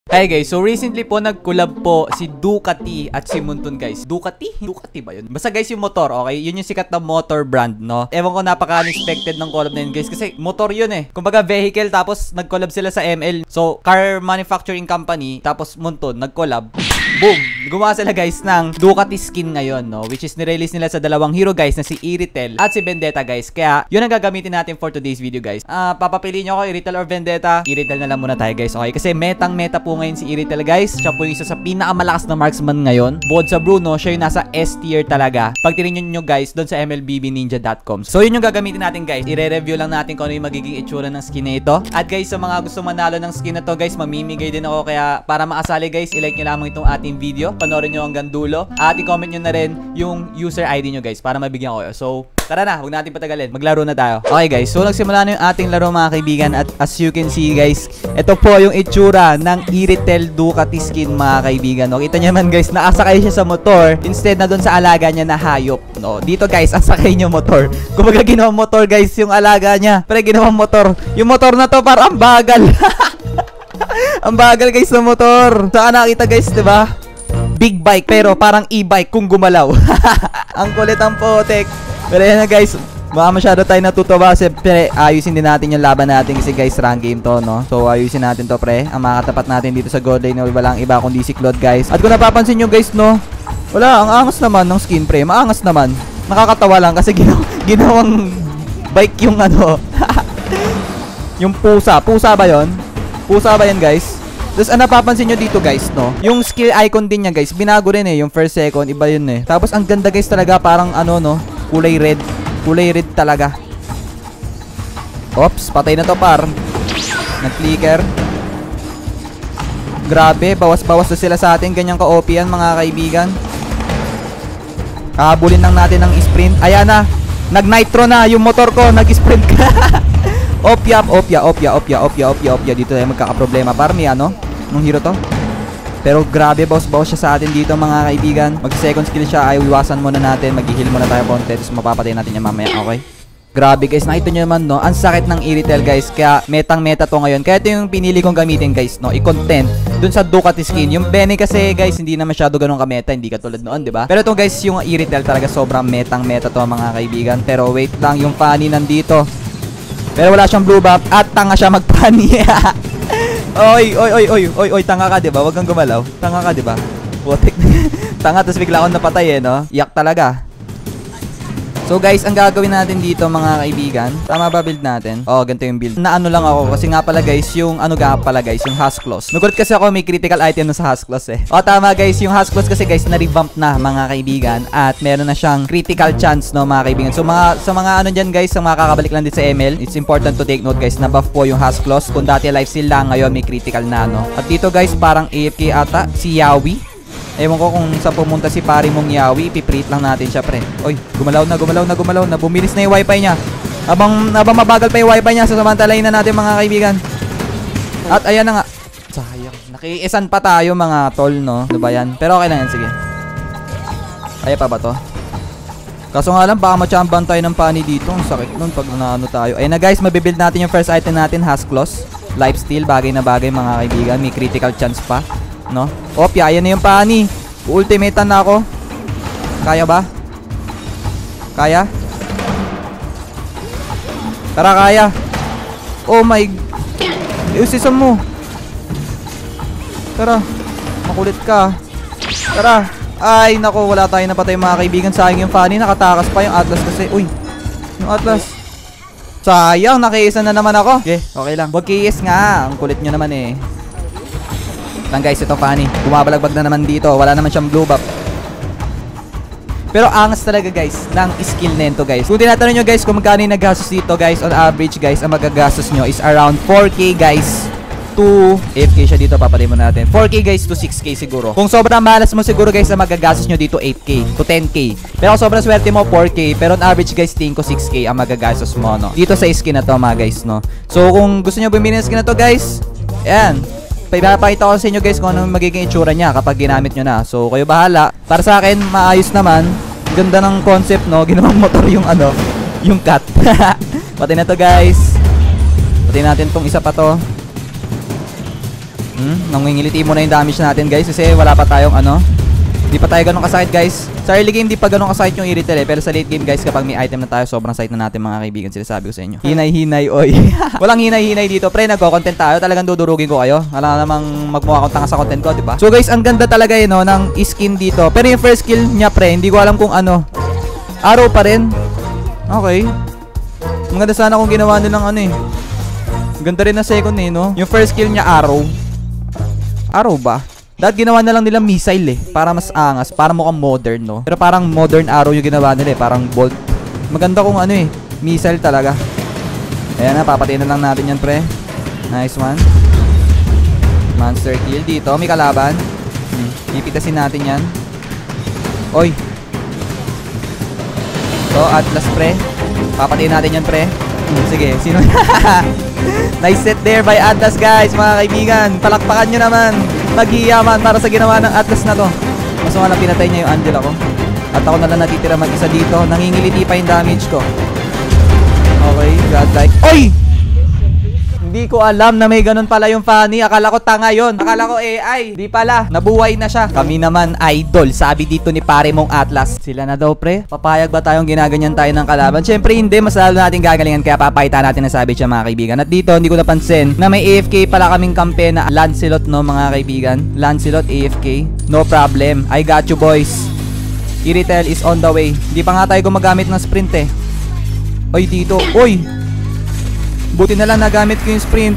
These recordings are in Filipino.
Hi guys, so recently po nag-collab po si Ducati at si Moonton guys. Ducati? Ducati ba yun? Basta guys yung motor, okay? Yun yung sikat na motor brand, no? Ewan ko napaka-unexpected ng collab na yun guys kasi motor yun eh. Kumbaga vehicle tapos nag-collab sila sa ML. So, car manufacturing company tapos Moonton nag-collab. Boom! Gumawa sila guys ng Ducati skin ngayon, no? Which is nirelease nila sa dalawang hero guys na si Iritel at si Vendetta guys. Kaya yun ang gagamitin natin for today's video guys. Papapiliin nyo ako Iritel or Vendetta. Iritel na lang muna tayo guys, okay? Kasi metang-meta po ngayon si Iritel guys. Siya po yung isa sa pinakamalakas na marksman ngayon. Bukod sa Bruno, siya yung nasa S tier talaga. Pag tinignan nyo guys doon sa mlbbninja.com. So yun yung gagamitin natin guys. I-review lang natin kung ano yung magiging itsura ng skin na ito. At guys, sa mga gusto manalo ng skin na to guys, mamimigay din ako. Kaya para makasali guys, i-like nyo lamang itong ating video. Panoorin nyo hanggang dulo. At i-comment nyo na rin yung user ID nyo guys para mabigyan ko kayo. So tara na, huwag natin patagalin. Maglaro na tayo. Okay guys, so nagsimula na yung ating laro mga kaibigan. At as you can see guys, ito po yung itsura ng Iritel Ducati skin mga kaibigan. No? Kita nyo naman guys, nakasakay siya sa motor instead na doon sa alaga niya na hayop. No? Dito guys, ang sakay niyo motor. Kumbaga ginawang motor guys yung alaga niya. Pero ginawang motor. Yung motor na to parang bagal. Ang bagal guys ng motor. Saan nakita guys, diba? Big bike pero parang e-bike kung gumalaw. Ang kulit ang potek. Pero yan na guys, baka masyado tayo natutuwa. Siyempre, ayusin din natin yung laban natin kasi guys, rank game to, no? So, ayusin natin to, pre. Ang makatapat natin dito sa gold lane na walang iba kundi si Claude, guys. At kung napapansin nyo, guys, no? Wala, ang angas naman ng skin, pre. Maangas naman. Nakakatawa lang kasi ginawang bike yung ano. Yung pusa. Pusa ba yon? Pusa ba yan, guys? Tapos, ang napapansin nyo dito, guys, no? Yung skill icon din niya, guys. Binago rin eh. Yung first, second, iba yun eh. Tapos, ang ganda, guys, talaga. Parang ano, no? Kulay red. Kulay red talaga. Ops, patay na to par. Nag-flicker. Grabe, bawas-bawas na sila sa atin. Ganyang ka-OP yan mga kaibigan. Kahabulin lang natin ng sprint. Ayan na, nag-nitro na yung motor ko. Nag-sprint ka. Opya. Dito tayo magkakaproblema. Parang ano, nung hero to. Pero grabe, bawas-bawas siya sa atin dito mga kaibigan. Mag-second skill siya, ay iwasan muna natin. Mag-heal muna tayo konti, tapos mapapatay natin yan mamaya, okay? Grabe guys, nakita nyo naman, no? Ang sakit ng Iritel guys, kaya metang-meta to ngayon. Kaya ito yung pinili kong gamitin guys, no? I-content dun sa Ducati skin. Yung Benny kasi guys, hindi na masyado ganun ka-meta, hindi katulad noon, diba? Pero ito guys, yung Iritel talaga sobrang metang-meta to mga kaibigan. Pero wait lang, yung Fanny nandito. Pero wala siyang blue buff at tanga siya mag-Fanny. Oy, tanga ka, diba? Wag kang gumalaw. Tanga ka, diba? Putik. Tanga, tapos bigla akong napatay, eh, no? Iyak talaga. So, guys, ang gagawin natin dito, mga kaibigan. Tama ba build natin? Oh, ganito yung build. Naano lang ako, kasi nga pala, guys, yung ano nga pala, guys, yung Huskloss. Nagulat kasi ako, may critical item na sa Huskloss, eh. Oh, tama, guys, yung Huskloss kasi, guys, na-revamp na, mga kaibigan. At meron na siyang critical chance, no, mga kaibigan. So, sa mga ano dyan, guys, sa mga kakabalik lang din sa ML, it's important to take note, guys, na buff po yung Huskloss. Kung dati lifesteal lang, ngayon may critical na, no. At dito, guys, parang AFK ata, si Yawi. Ewan ko kung saan pumunta si pari mong Yawi. Ipiprate lang natin siya, pre. Oy, gumalaw na. Bumilis na yung wifi niya. Habang mabagal pa yung wifi niya, sasamantalayin na natin mga kaibigan. At ayan na nga. Sayang. Nakiisan pa tayo mga tol, no? Ano ba yan? Pero okay lang yan, sige. Kaya pa ba to? Kaso nga lang, baka machamban tayo ng pani dito. Ang sakit nun pag naano tayo. Ayan na guys, mabibuild natin yung first item natin, Huskloss. Lifesteal, bagay na bagay mga kaibigan. May critical chance pa, no? Opya, ayan na yung pani. Ultimatean na ako. Kaya ba? Kaya? Tara, kaya. Oh my. Iusisan mo. Tara. Makulit ka. Tara. Ay, nako, wala tayong napatay mga kaibigan. Sayang yung Fanny. Nakatakas pa yung Atlas kasi. Uy, yung Atlas. Sayang, nakiisa na naman ako. Okay lang. Wag kiis nga. Ang kulit nyo naman eh. Lang guys, ito Fanny. Bumabalagbag na naman dito. Wala naman siyang blue buff. Pero angas talaga guys ng skill nito guys. Kung tinatanong nyo guys kung magkano yung naggastos dito guys, on average guys, ang magagastos nyo is around 4K guys to 8K siya dito, papatay mo natin. 4K guys to 6K siguro. Kung sobrang malas mo siguro guys, ang magagastos nyo dito 8K to 10K. Pero kung sobrang swerte mo 4K, pero on average guys, tingin ko 6K ang magagastos mo, no? Dito sa skin na to mga guys, no? So kung gusto nyo bumili ng skin na to guys, ayan. Papakita ko sa inyo guys kung ano magiging itsura niya kapag ginamit nyo na. So kayo bahala. Para sa akin, maayos naman. Ganda ng concept, no? Ginawang motor yung ano, yung cat. Pati na to guys. Pati natin tong isa pa to. Nangingiliti muna yung damage natin guys kasi wala pa tayong ano. Hindi pa tayo ganun kasakit guys. Sa early game di pa ganun kasakit yung Irritel eh. Pero sa late game guys kapag may item na tayo sobrang sakit na natin mga kaibigan. Sinasabi ko sa inyo. Hinay-hinay oy. Walang hinay-hinay dito pre. Nagko-content tayo. Talagang dudurugin ko kayo. Wala namang magmukha akong tanga sa content ko diba? So guys ang ganda talaga no ng skin dito. Pero yung first skill niya pre hindi ko alam kung ano. Arrow pa rin. Okay. Maganda sana kung ginawa nilang ano eh. Ganda rin na second eh no. Yung first skill niya arrow. Arrow ba? Dahil ginawa na lang nila missile eh. Para mas angas. Para mukhang modern no. Pero parang modern arrow yung ginawa nila eh. Parang bolt. Maganda kung ano eh. Missile talaga. Ayan na. Papatayin na lang natin yan pre. Nice one. Monster kill dito. May kalaban. Ipitasin natin yan. Oy. So Atlas pre. Papatayin natin yan pre. Sige. Sino? Nice set there by Atlas guys. Mga kaibigan. Palakpakan nyo naman. Maghiyaman para sa ginawa ng Atlas na to. Mas wala pinatay niya yung Angela ko. At ako na lang natitira mag-isa dito. Nangingiliti pa yung damage ko. Okay, godlike. Oy! Hindi ko alam na may ganun pala yung Fanny. Akala ko tanga yun. Akala ko AI. Di pala. Nabuhay na siya. Kami naman idol. Sabi dito ni pare mong Atlas. Sila na daw pre. Papayag ba tayong ginaganyan tayo ng kalaban? Syempre hindi. Mas lalo natin gagalingan. Kaya papayta natin na sabi siya mga kaibigan. At dito hindi ko napansin na may AFK pala kaming kampe na Lancelot no mga kaibigan. Lancelot AFK. No problem. I got you boys. Irritel is on the way. Hindi pa nga tayo gumagamit ng sprint eh. Oy dito. Oy! Buti na lang nagamit ko yung sprint.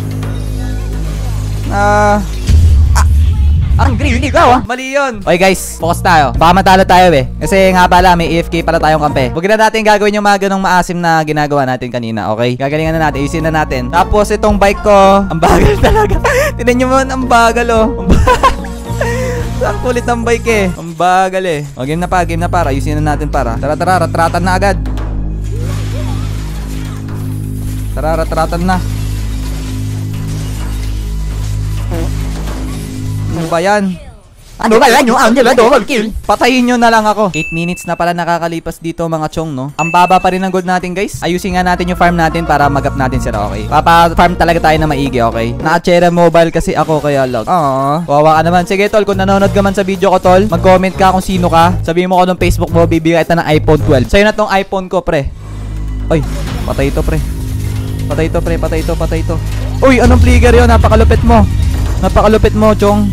Ang green ikaw mali yun. Okay guys, focus tayo. Baka matalo tayo eh. Kasi nga pala may AFK pala tayong kampe. Huwag na natin gagawin yung mga ganong maasim na ginagawa natin kanina. Okay? Gagalingan na natin. Isin na natin. Tapos itong bike ko, ang bagal talaga. Tinan nyo mo, ang bagal oh. Ang kulit ng bike eh. Ang bagal eh. O game na para. Ayusin na natin para. Tara, ratratan na agad. Tara, ratratan na. Ano ba yan? Ano ba yan? Yung Angela double kill. Patayin nyo na lang ako. 8 minutes na pala nakakalipas dito mga chong no. Ang baba pa rin ng gold natin guys. Ayusin nga natin yung farm natin para mag-up natin sila okay. Papa-farm talaga tayo na maigi okay. Naka-Chera mobile kasi ako kaya lag. Wawa ka naman. Sige tol, kung nanonood ka man sa video ko tol, mag-comment ka kung sino ka. Sabihin mo ko ng Facebook mo, bibigay kita ng iPhone 12. Sa'yo na tong iPhone ko pre. Oy, patay ito pre. Patay ito pre, patay ito. Uy, anong fligger yun? Napakalupit mo, chong.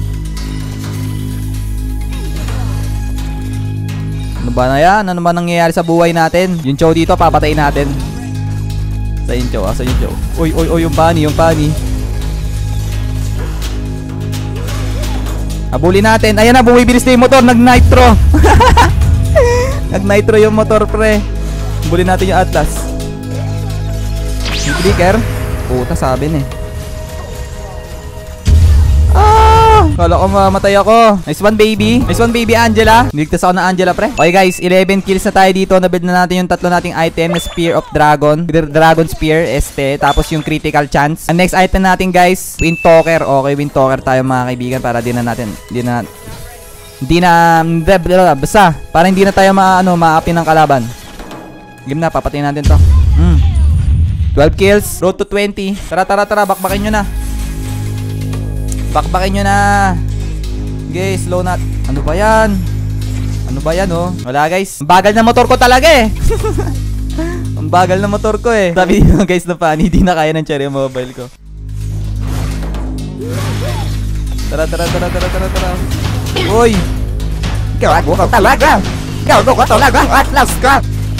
Ano ba na yan? Ano ba nangyayari sa buhay natin? Yung chow dito, papatayin natin. Sa yung chow, sa yung chow. Uy, yung pani. Habulin natin. Ayan na, bumibilis na yung motor, nag-nitro. Nag-nitro yung motor pre. Habulin natin yung Atlas. Yung clicker. Puta sabi na eh. Kala ko mamatay ako. Nice one baby Angela. Niligtas ako na Angela pre. Okay guys, 11 kills na tayo dito. Nabuild na natin yung tatlo nating item na Spear of Dragon. Dragon Spear tapos yung critical chance. Ang next item natin guys, Wind Talker. Okay, Wind Talker tayo mga kaibigan. Para basta para hindi na tayo ma-api ng kalaban. Game na, papatayin natin to. 12 kills, road to 20. Tara, bakbakin nyo na. Okay, slow nut. Ano ba yan oh? Wala guys. Ang bagal na motor ko talaga eh. Ang bagal na motor ko eh. Sabi nyo guys na Fanny, hindi na kaya ng Cherry mobile ko. Tara. Uy! Gago ka talaga! Atlas ka!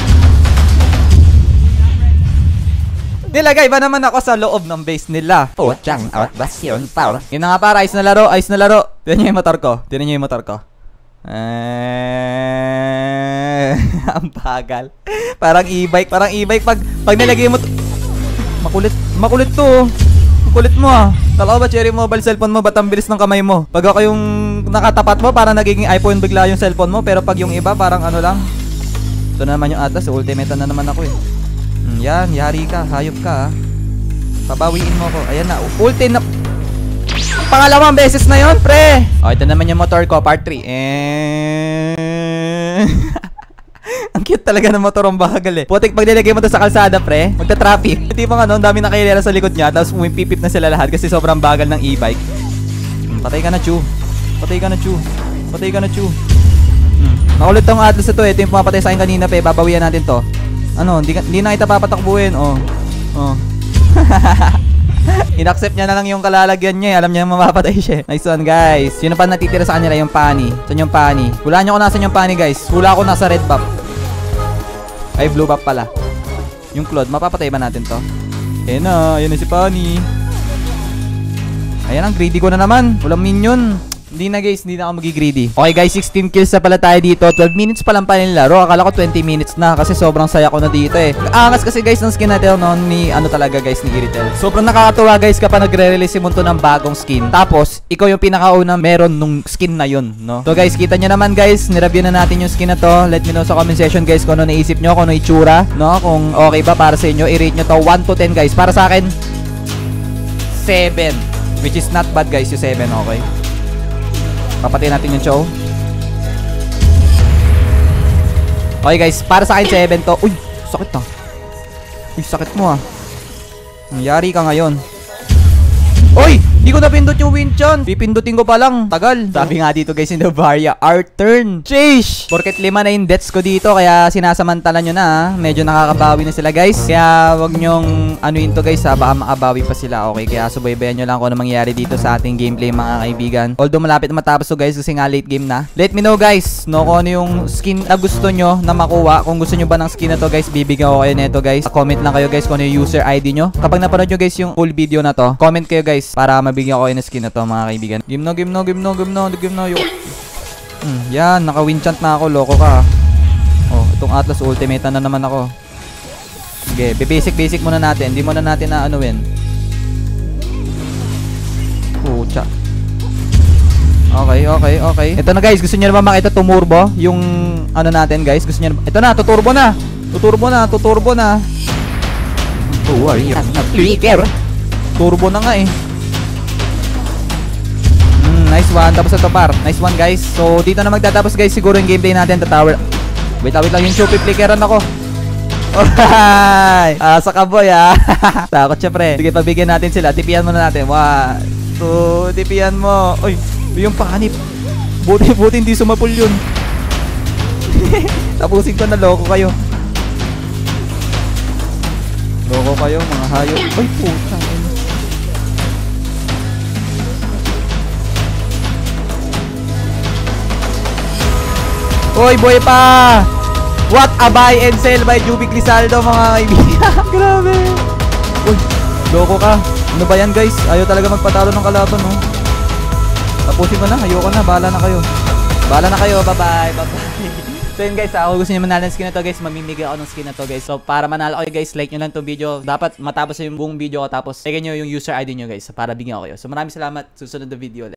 Nilagay ba naman ako sa loob ng base nila? Puchang Atlas yun, pal. Yun na nga para, ayos na laro. Tignan nyo yung motor ko. Ang bagal. Parang e-bike pag nilagay mo makulit to. Kulit mo Tala ba Cherry mobile cellphone mo, ba't ang bilis ng kamay mo? Pag ako yung nakatapat mo, parang nagiging iPhone bigla yung cellphone mo. Pero pag yung iba, parang ano lang. Ito naman yung Atlas, ultimate na naman ako eh. Yan, yari ka, hayop ka Pabawiin mo ko. Ayan na, ulti na. Pangalawang beses na yon pre. Ito naman yung motor ko, part 3. Ang cute talaga ng motor, ang bagal eh. Putik pag nilagay mo to sa kalsada pre, magta-traffic. Hindi pa ang dami nakahilera sa likod niya, tapos pumipipip na sila lahat kasi sobrang bagal ng e-bike. Patay ka na, Chu. Patay ka na, Chu. Patay ka na, Chu. Makulit tong Atlas na to. Ito yung pumapatay sa akin kanina pa. Babawian natin to. Ano, hindi na kita papatakbuhin. Oh. In-accept niya na lang yung kalalagyan niya. Alam niya mapapatay siya. Nice one, guys. Sino pa natitira sa kanila? Yung Pani. Saan yung Pani? Hulaan niyo kung nasan yung Pani, guys. Hula ko nasa red buff. Ay, blue buff pala. Yung Claude, mapapatay ba natin to? Ayan na si Pani. Ayan ang greedy ko na naman. Walang minion. Hindi na guys, hindi na ako magi-greedy. Okay guys, 16 kills na pala tayo dito. 12 minutes pa lang pa nilaro. Akala ko 20 minutes na kasi sobrang saya ko na dito eh. Angas kasi guys ng skin natin no, ni ano talaga guys ni Iritel. Sobrang nakakatuwa guys kapag nagre-release si Munto ng bagong skin. Tapos, ikaw yung pinakauna meron nung skin na yun, no? So guys, kita nyo naman guys, nireview na natin yung skin na to. Let me know sa comment section guys kung ano naisip nyo, kung ano itsura, no? Kung okay ba para sa inyo. I-rate nyo to 1 to 10 guys. Para sa akin, 7. Which is not bad guys yung 7, okay? Papatayin natin yung Chow. Okay guys, para sa akin 7 to. Uy, sakit ah. Uy, sakit mo ah. Nangyari ka ngayon. Uy, di ko napindot yung Winchan. Pipindutin ko pa lang. Tagal. Sabi nga dito guys in the Varia, our turn. Sheesh! Porket 5 na yung deaths ko dito, kaya sinasamantala nyo na. Medyo nakakabawi na sila guys. Kaya wag nyong anuin to guys ha. Baka makabawi pa sila. Okay, kaya subaybayan nyo lang kung ano mangyari dito sa ating gameplay mga kaibigan. Although malapit na matapos to guys kasi nga late game na. Let me know guys, no, kung ano yung skin na gusto nyo na makuha. Kung gusto nyo ba ng skin na to guys, bibigyan ko kayo nito guys. Comment lang kayo guys kung ano yung user ID nyo. Kapag napanood nyo guys yung full video na to, comment kayo guys para mabigyan ko kayo ng skin na to mga kaibigan. Game no. Yan, naka-winchant na ako. Loko ka. Oh, itong Atlas ultimate na naman ako. Sige, basic muna natin. Hindi muna natin na anuin. Pucha. Okay. Ito na guys, gusto niyo na ba makita tumurbo? Yung ano natin guys, gusto niyo na. Ito na, tuturbo na. Who are you? Turbo na nga eh. Nice one. Tapos ito par. Nice one guys. So dito na magtatapos guys siguro yung gameplay natin. Tower. Wait lang yung Chow. Flickeran ako. Alright. Sa kaboy ah. Takot siya pre. Sige, pabigyan natin sila. Tipian muna natin. 1, 2. Tipian mo. Uy. Yung panip. Buti hindi sumapul yun. Tapusin ko na. Loko kayo mga hayop. Uy putang. Oy, boy pa! What a buy and sell by Jubic Lizaldo mga kaibigan. Grabe. Uy, loko ka. Ano ba yan guys? Ayaw talaga magpatalo ng kalaban, no? Tapusin ko na. Ayoko na. Bahala na kayo. Bye-bye. So yun guys, kung gusto nyo manalo ng skin na to guys, mamimigay ako ng skin na to guys. So para manalo kayo guys, like nyo lang itong video. Dapat matapos yung buong video ko. Tapos, check nyo yung user ID nyo guys para bigyan ko kayo. So maraming salamat. Susunod na video.